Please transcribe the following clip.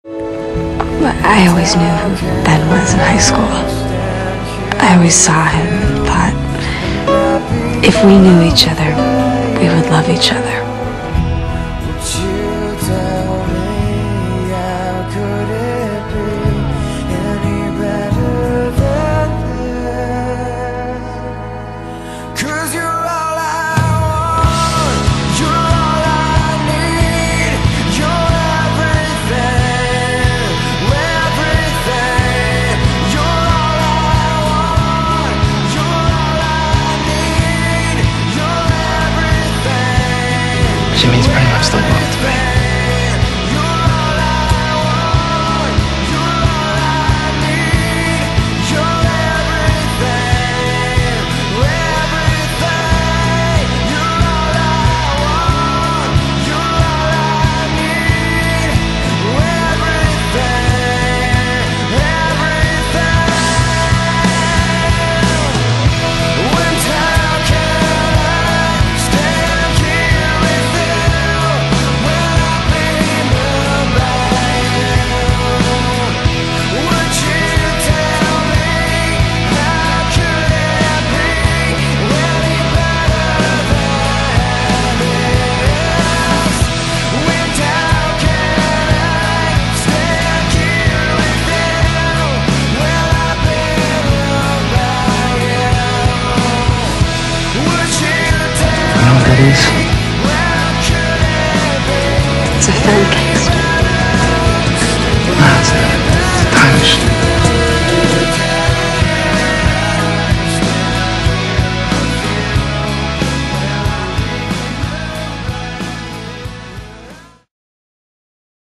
I always knew who Ben was in high school. I always saw him and thought, if we knew each other, we would love each other.